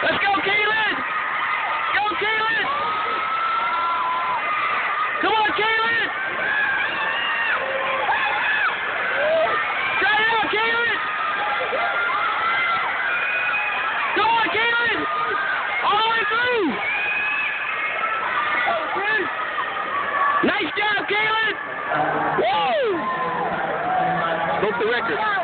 Let's go, Kaylin! Go, Kaylin! Come on, Kaylin! Try it out, Kaylin! Come on, Kaylin! All the way through! Nice job, Kaylin! Woo! Broke the record.